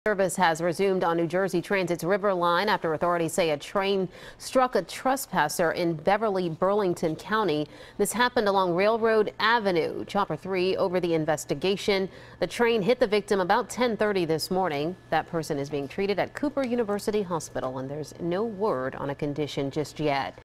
Service has resumed on New Jersey Transit's River Line after authorities say a train struck a trespasser in Beverly, Burlington County. This happened along Railroad Avenue. Chopper 3 over the investigation. The train hit the victim about 10:30 this morning. That person is being treated at Cooper University Hospital, and there's no word on a condition just yet.